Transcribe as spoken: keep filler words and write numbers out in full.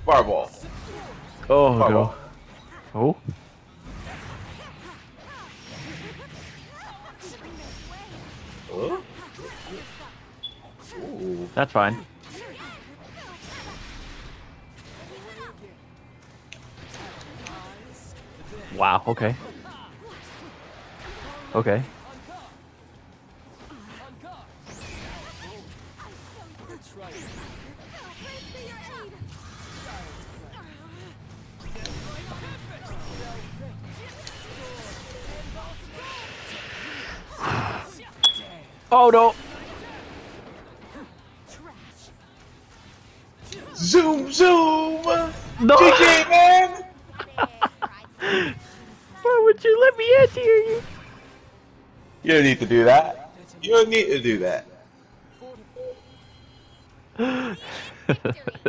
Fireball. Oh Fireball. no. Oh. Huh? Ooh. That's fine. Wow, okay. Okay. Oh no! Zoom, zoom! No! G G, man! Why would you let me enter you? You don't need to do that. You don't need to do that.